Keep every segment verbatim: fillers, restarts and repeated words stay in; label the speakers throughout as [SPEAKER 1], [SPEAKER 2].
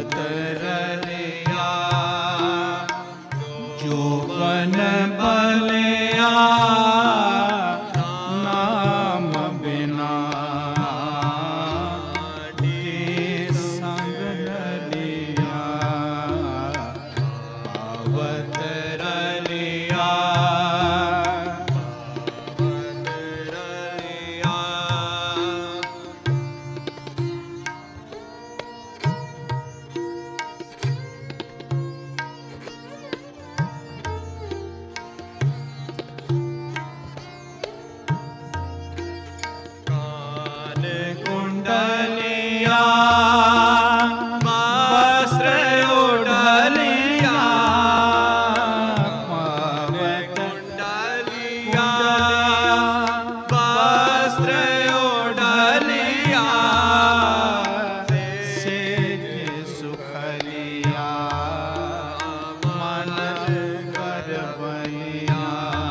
[SPEAKER 1] अवतरलिया जोबन बलिया नाम बिना संग लिया अवतरलिया कुंडलिया वस्त्र उडलिया कुंडलिया वस्त्र उडलिया सेज सुखलिया मन कर बलिया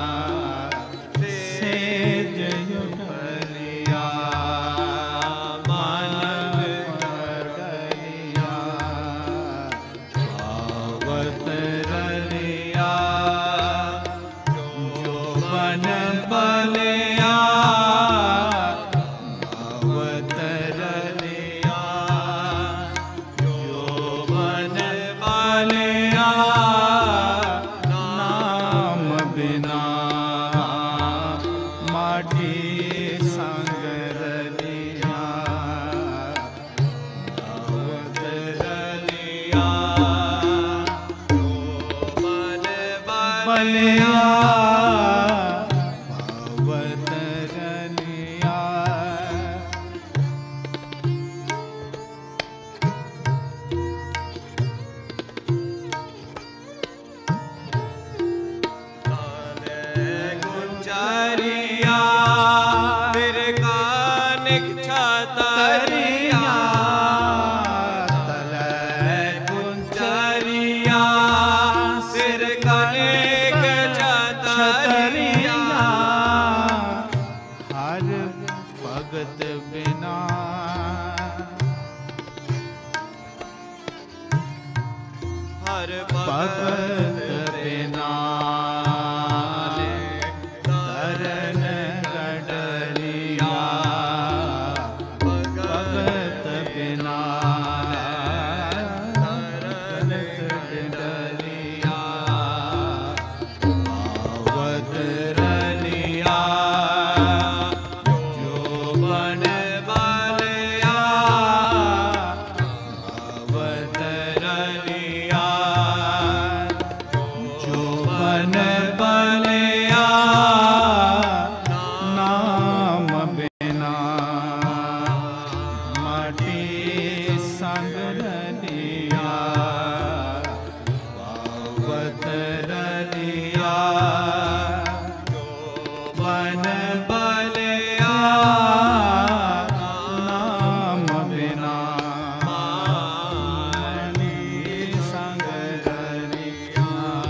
[SPEAKER 1] सेज युगलिया अवतरलिया जोबन बलिया अवतरलिया जोबन बलिया नाम बिना माटी संग रलिया अवतरलिया बलिया अवतरलिया गुंजरिया फिर कानिक छतरिया तले गुंजरिया सिर कानिक छतरिया हर भगत बिना हर भगत बिना तरन गडलिया भगत बिना तरन गडलिया अवतरलिया जोबन बलिया अवतरलिया जोबन बलिया नाम बिना माटी संग रलिया अवतरलिया जोबन बलिया नाम बिना माटी संग रलिया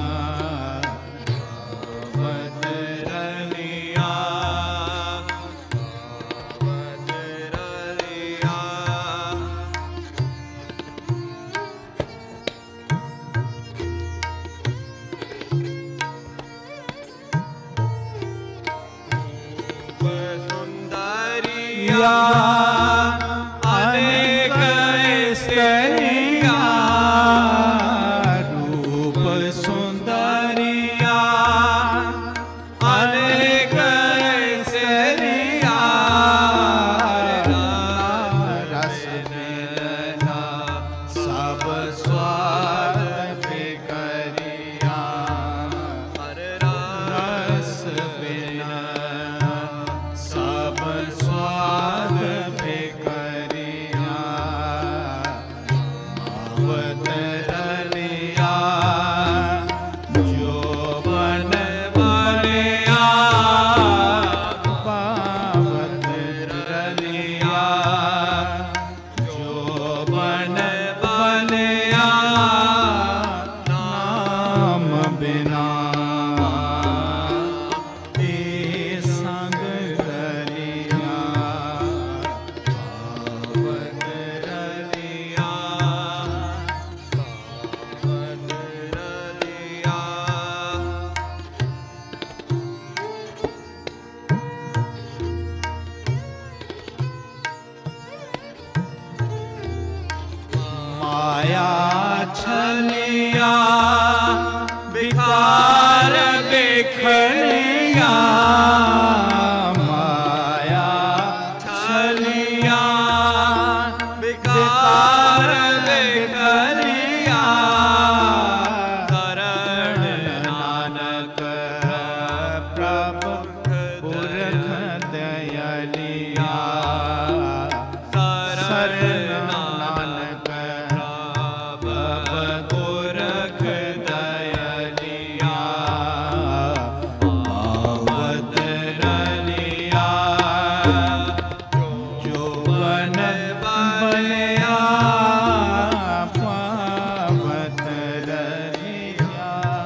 [SPEAKER 1] अवतरलिया अवतरलिया सुंदरिया अनेक स्त्रिया रूप सुंदरिया अनेक स्त्रिया रस मिलना सब स्वाद करिया रस बिना सब स्वाद करिया अवतरलिया जोबन बलिया अवतरलिया जोबन बलिया नाम बिना संग रलिया अवतरलिया छलिया विकार बिखरिया माया छलिया विकार बिखरिया शरण नानक प्रभु पुरख दयालिया शरण नानक प्रभु पुरख दयालिया पावत रलिया जो बन बलिया पावत रलिया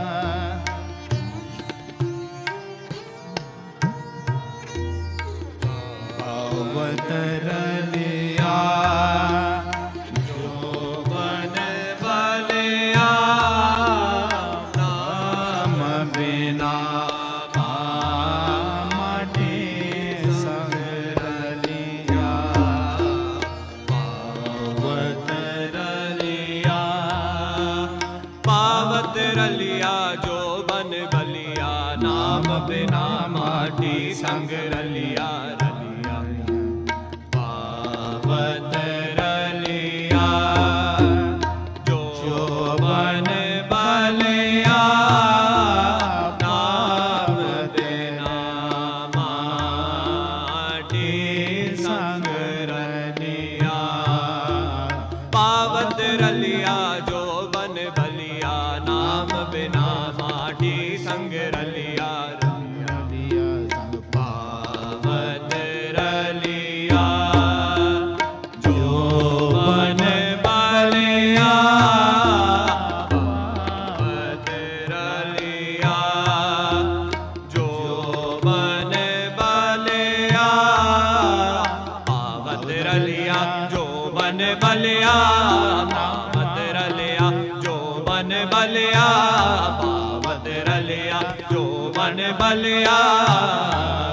[SPEAKER 1] पावत रलिया जो बन बलिया नाम बिना माटी संग रलिया पावत रलिया पावत रलिया जो बन बलिया नाम बिना माटी संग रलिया रलिया पावत रलिया जो बन बलिया नाम बिना माटी संग रलिया पावत रलिया जो बन बलिया नाम बिना माटी संग रलिया रलिया संग पावत रलिया जो बन बलिया पावत रलिया जो बन बलिया पावत रलिया जो बन बलिया पावत रलिया जो बन बलिया पावत रलिया जो बन बलिया